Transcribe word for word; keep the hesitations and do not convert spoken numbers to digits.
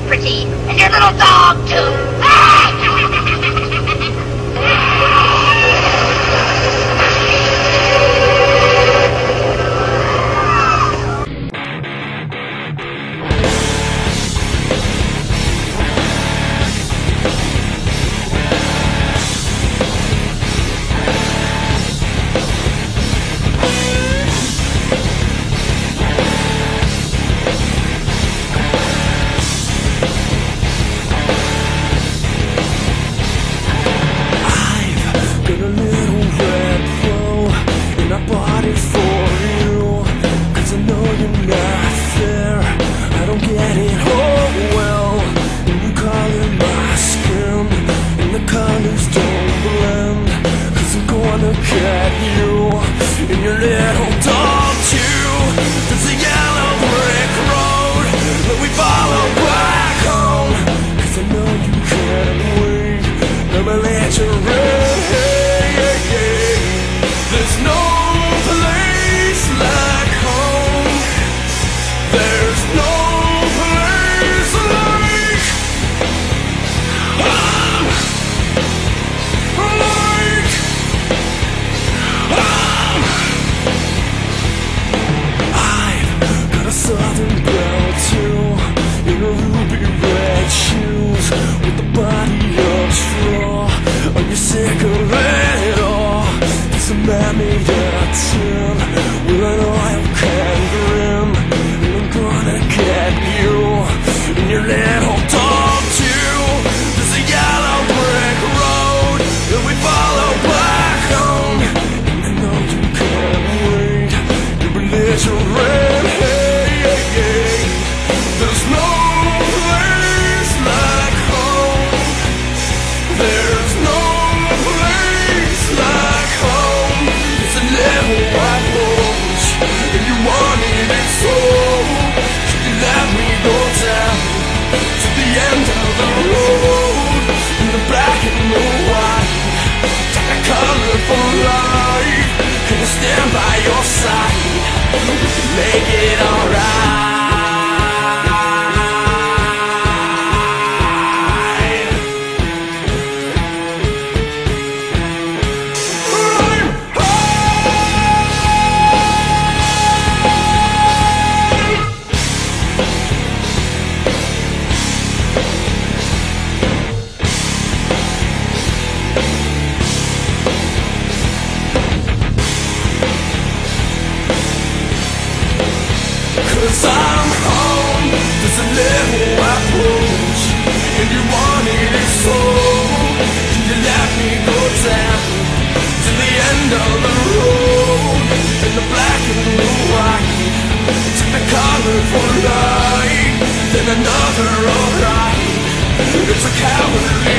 pretty, and your little dog too. At you in your little dog too. There's a yellow brick road that we follow back home, 'cause I know you can't wait. Let me let you rain. There's no place like home. There's no place like home. Like I've got a southern belle too, in a ruby red shoes, with the body of straw. Are you sick of it all? There's a man made out of tin, with an oil can grin, and I'm gonna get you in your little dog too. There's a yellow brick road that we follow back home, and I know you can't wait. Your religion red. There's no place like home. There's no place like home. It's a little white rose, and you wanted it so. Should you let me go down to the end of the road, in the black and the white, take a colorful light? Can I stand by your side? We can make it alright. Cause I'm home, there's a little approach, and you wanted it so. Can you let me go down to the end of the road, in the black and the white, take the colorful light, then another alright. It's a cowardly